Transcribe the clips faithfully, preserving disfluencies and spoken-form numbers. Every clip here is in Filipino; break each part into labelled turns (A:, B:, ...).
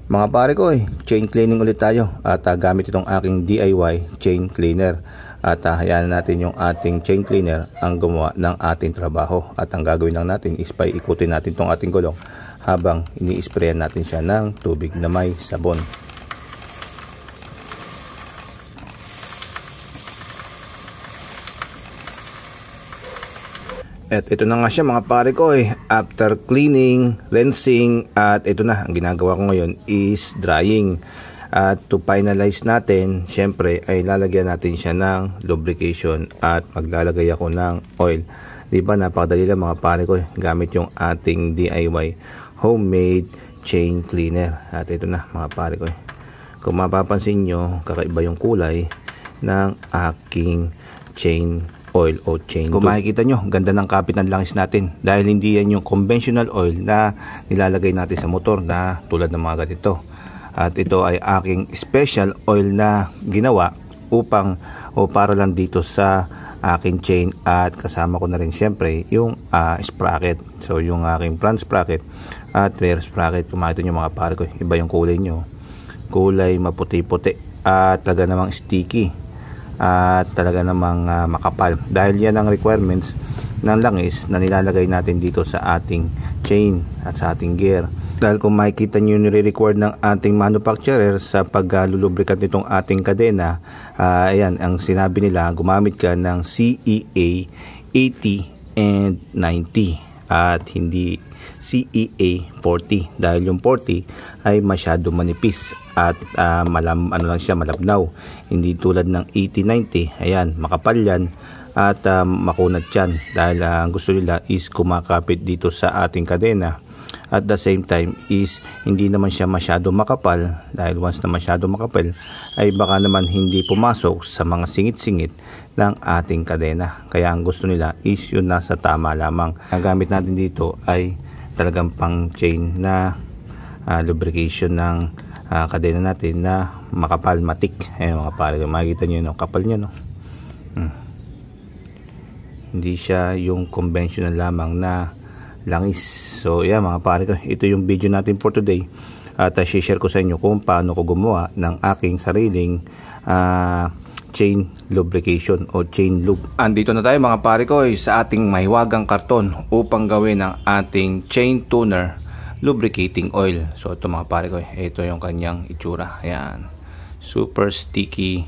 A: Mga pare ko, eh, chain cleaning ulit tayo at uh, gamit itong aking D I Y chain cleaner. At uh, hayaan natin yung ating chain cleaner ang gumawa ng ating trabaho. At ang gagawin lang natin is paikutin natin itong ating gulong habang ini-sprayan natin siya ng tubig na may sabon. At ito na nga siya mga pare ko, eh. After cleaning, rinsing, at ito na, ang ginagawa ko ngayon is drying. At to finalize natin, syempre ay lalagyan natin siya ng lubrication at maglalagay ako ng oil. Diba, napakadali lang mga pare ko, eh. Gamit yung ating D I Y homemade chain cleaner. At ito na mga pare ko, eh. Kung mapapansin nyo, kakaiba yung kulay ng aking chain oil o chain. Kung makikita nyo, ganda ng kapit ng langis natin dahil hindi yan yung conventional oil na nilalagay natin sa motor na tulad ng mga ganito. At ito ay aking special oil na ginawa upang o para lang dito sa aking chain, at kasama ko na rin syempre yung uh, sprocket. So yung aking front sprocket at rear sprocket, kung makikita nyo mga pare ko, iba yung kulay nyo, kulay maputi-puti at talaga namang sticky at talaga namang uh, makapal, dahil yan ang requirements ng langis na nilalagay natin dito sa ating chain at sa ating gear. Dahil kung makikita nyo yung nire-record ng ating manufacturer sa paglulubricant nitong ating kadena, uh, ayan, ang sinabi nila, gumamit ka ng C E A eighty and ninety at hindi C E A forty, dahil yung forty ay masyado manipis at uh, malam ano lang siya, malabnaw, hindi tulad ng eighty ninety. Ayan, makapal yan at uh, makunat yan, dahil uh, ang gusto nila is kumakapit dito sa ating kadena. At the same time is hindi naman siya masyado makapal, dahil once na masyado makapal ay baka naman hindi pumasok sa mga singit-singit ng ating kadena. Kaya ang gusto nila is yun nasa tama lamang. Ang gamit natin dito ay talagang pang chain na uh, lubrication ng uh, kadena natin na makapal, matik. Ayan mga pare, makikita nyo yung kapal nya, no? Hmm. Hindi siya yung conventional lamang na langis. So yeah mga pare ko, ito yung video natin for today, at uh, share ko sa inyo kung paano ko gumawa ng aking sariling uh, chain lubrication o chain lube. Andito na tayo mga pare ko sa ating mahiwagang karton upang gawin ang ating chain tuner lubricating oil. So ito mga pare ko, ito yung kanyang itsura. Ayan, super sticky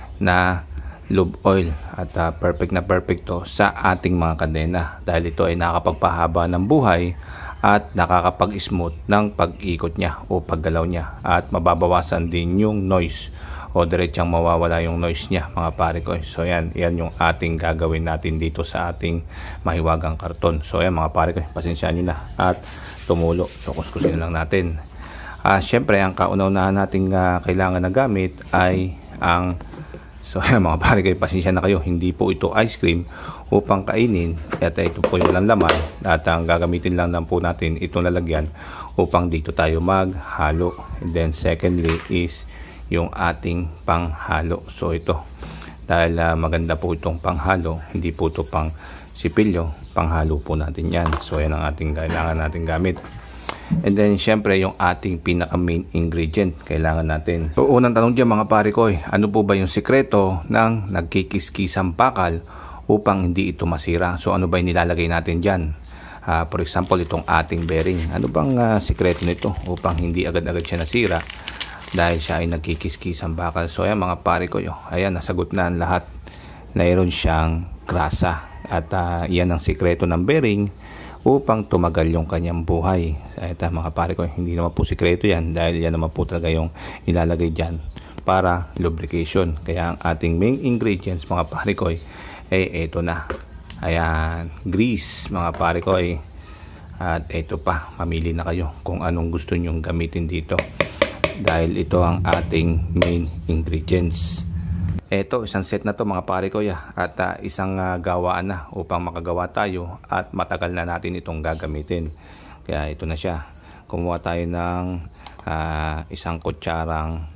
A: na lube oil at uh, perfect na perfect to sa ating mga kadena, dahil ito ay nakakapagpahaba ng buhay at nakakapag-smooth ng pag-ikot niya o paggalaw niya, at mababawasan din yung noise o diretsang mawawala yung noise niya mga pare ko. So yan, yan yung ating gagawin natin dito sa ating mahiwagang karton. So yan mga pare ko, pasensyaan nyo na at tumulo. So kuskusin lang natin. Uh, Siyempre ang kauna-unahan nating uh, kailangan na gamit ay ang, so yan mga pare ko, pasensya na kayo, hindi po ito ice cream upang kainin, at ito po yung walang laman, at ang gagamitin lang lang po natin itong lalagyan upang dito tayo maghalo. And then secondly is yung ating panghalo. So ito, dahil uh, maganda po itong panghalo, hindi po ito pang sipilyo, panghalo po natin yan. So yan ang ating kailangan natin gamit. And then syempre yung ating pinaka main ingredient kailangan natin. So unang tanong dyan mga pare ko, ano po ba yung sikreto ng nagkikiskisang bakal upang hindi ito masira? So ano ba yung nilalagay natin dyan? Uh, for example, itong ating bearing, ano bang uh, sikreto nito upang hindi agad-agad siya nasira dahil siya ay nagkikiskisang bakal? So ayan mga pare ko, ayan, nasagot na ang lahat. Mayroon siyang grasa, at uh, yan ang sikreto ng bearing upang tumagal yung kanyang buhay. Ito mga pare ko, hindi naman po sikreto yan, dahil yan naman po talaga yung ilalagay dyan para lubrication. Kaya ang ating main ingredients mga pare ko ay ito na. Ayan, grease mga pare ko, eh. At ito pa, mamili na kayo kung anong gusto nyong gamitin dito, dahil ito ang ating main ingredients. Ito, isang set na to mga pare ko, ya, at uh, isang uh, gawaan na upang makagawa tayo at matagal na natin itong gagamitin. Kaya ito na siya. Kumuha tayo ng uh, isang kutsarang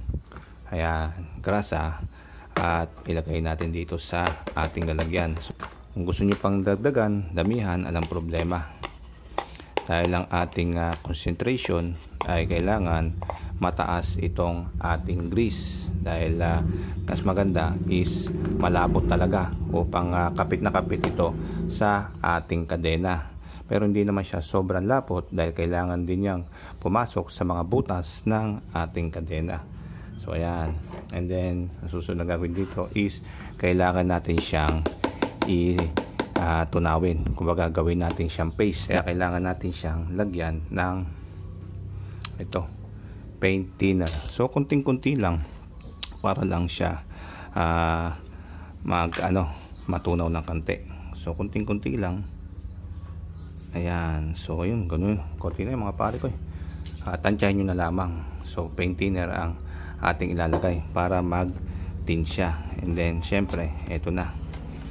A: ayan, grasa at ilagay natin dito sa ating lalagyan. So, kung gusto nyo pang dagdagan, damihan, alang problema. dahil ang ating uh, concentration ay kailangan mataas itong ating grease, dahil uh, mas maganda is malabot talaga upang uh, kapit na kapit ito sa ating kadena. Pero hindi naman siya sobrang lapot dahil kailangan din niyang pumasok sa mga butas ng ating kadena. So ayan, and then ang susunod na gagawin dito is kailangan natin siyang i Uh, tunawin, kumbaga gawin natin siyang paste. Kaya kailangan natin siyang lagyan ng ito, paint thinner. So kunting-kunti lang para lang siya uh, mag ano, matunaw ng konti. So kunting-kunti lang. Ayan, so yun, ganun, konti na yung mga pare ko eh. Uh, tansyahin nyo na lamang. So paint thinner ang ating ilalagay para mag thin siya. And then syempre, ito na.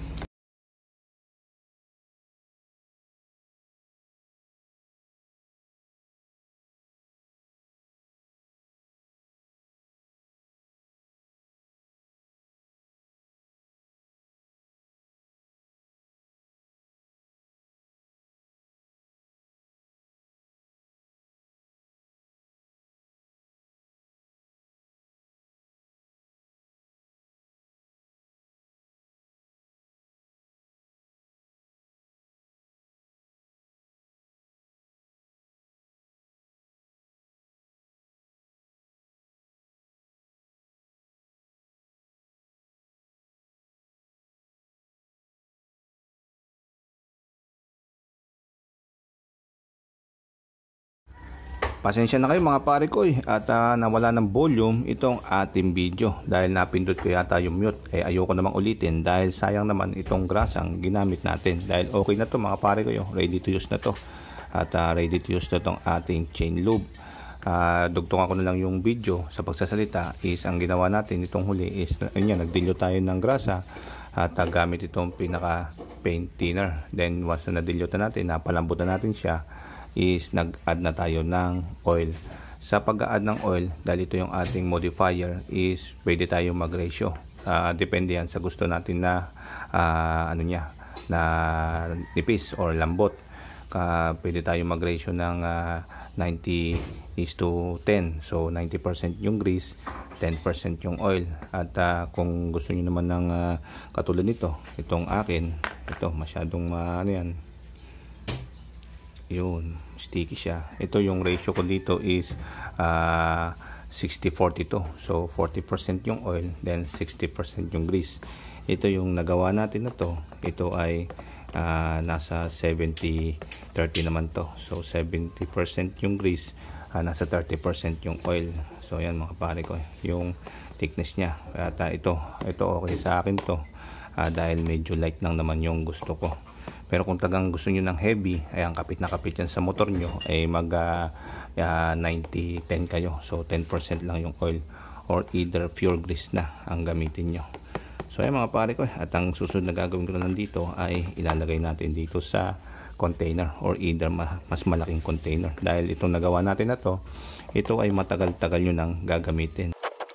A: Pasensya na kayo mga pare ko eh, at uh, nawala ng volume itong ating video dahil napindot ko yata yung mute. Eh ayoko namang ulitin dahil sayang naman itong grasang ginamit natin, dahil okay na to mga pare ko, yung ready to use na to, at uh, ready to use na tong ating chain lube. Uh, dugtungan ko na lang yung video sa pagsasalita is ang ginawa natin itong huli is yun, nagdilyo tayo ng grasa at uh, gamit itong pinaka paint thinner. Then once na nadilyo na natin, napalambot na natin siya, is nag-add na tayo ng oil. Sa pag-add ng oil, dahil ito yung ating modifier, is pwede tayo mag-ratio. Uh, depende yan sa gusto natin na uh, ano niya, na nipis or lambot. Uh, pwede tayo mag-ratio ng uh, ninety is to ten. So ninety percent yung grease, ten percent yung oil. At uh, kung gusto niyo naman ng uh, katulad nito, itong akin, ito masyadong uh, ano yan, yun, sticky siya. Ito yung ratio ko dito is uh, sixty forty to. So forty percent yung oil, then sixty percent yung grease. Ito yung nagawa natin na to. Ito ay uh, nasa seventy thirty naman to. So seventy percent yung grease, uh, nasa thirty percent yung oil. So yan mga pare ko, yung thickness niya. At uh, ito, ito okay sa akin to, uh, dahil medyo light lang naman yung gusto ko. Pero kung tagang gusto nyo ng heavy, ay ang kapit na kapit yan sa motor nyo, ay mag uh, uh, ninety ten kayo. So ten percent lang yung oil, or either pure grease na ang gamitin nyo. So ay mga pare ko, at ang susunod na gagawin ko na dito ay ilalagay natin dito sa container, or either ma mas malaking container. Dahil itong nagawa natin na to, ito ay matagal-tagal nyo nang gagamitin.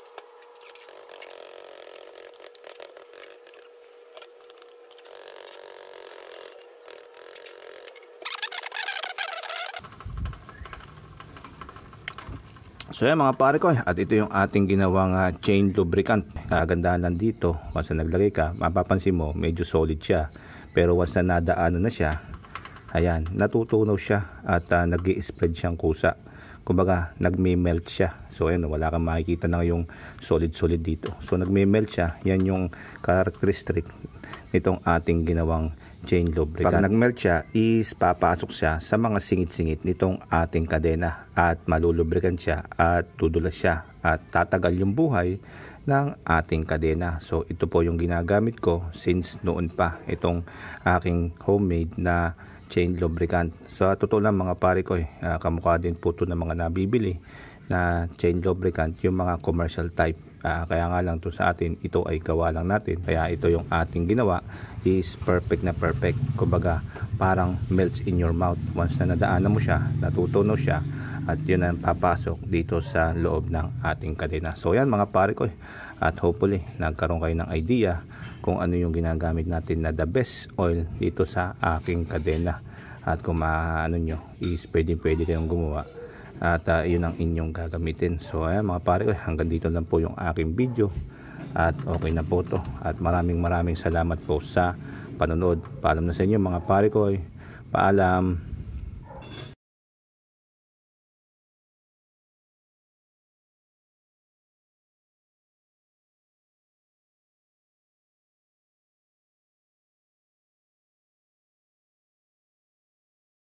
A: So yan mga pare ko, at ito yung ating ginawang uh, chain lubricant. Kagandahan lang dito, once na naglagay ka, mapapansin mo medyo solid siya, pero once na nadaanan na siya, ayan, natutunaw siya at uh, nag-i-spread siyang kusa. Kumbaga nagme-melt siya. So ayan, wala kang makikita na yung solid solid dito. So nagme-melt siya. Yan yung characteristic nitong ating ginawang chain lubricant. Pag nag-melt siya, is papasok siya sa mga singit-singit nitong ating kadena at malulubricant siya at dudulas siya at tatagal yung buhay ng ating kadena. So ito po yung ginagamit ko since noon pa, itong aking homemade na chain lubricant. So totoo lang mga pare ko, eh, uh, kamukha din po ito ng mga nabibili na chain lubricant, yung mga commercial type. Uh, kaya nga lang to sa atin, ito ay gawa lang natin. Kaya ito yung ating ginawa is perfect na perfect. Kumbaga parang melts in your mouth. Once na nadaanan mo siya, natutunaw siya, at yun ang papasok dito sa loob ng ating kadena. So yan mga pare ko, at hopefully nagkaroon kayo ng idea kung ano yung ginagamit natin na the best oil dito sa aking kadena. At kung maano nyo is pwede pwede kayong gumawa at uh, yun ang inyong gagamitin. So ayan mga pare ko, hanggang dito lang po yung aking video at okay na po to, at maraming maraming salamat po sa panonood. Paalam na sa inyo mga pare ko, paalam.